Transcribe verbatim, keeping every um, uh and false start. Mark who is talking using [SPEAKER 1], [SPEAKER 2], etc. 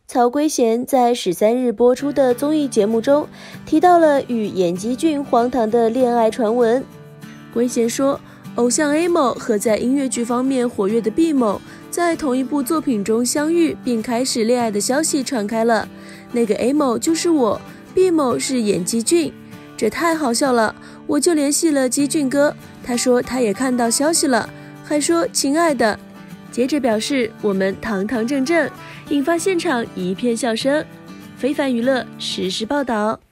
[SPEAKER 1] 曹圭贤在十三日播出的综艺节目中提到了与演基俊荒唐的恋爱传闻。圭贤说，偶像 A 某和在音乐剧方面活跃的 B 某在同一部作品中相遇并开始恋爱的消息传开了，那个 A 某就是我， B 某是演基俊，这太好笑了，我就联系了基俊哥，他说他也看到消息了，还说亲爱的，接着表示我们堂堂正正，引发现场一片笑声。非凡娱乐实时报道。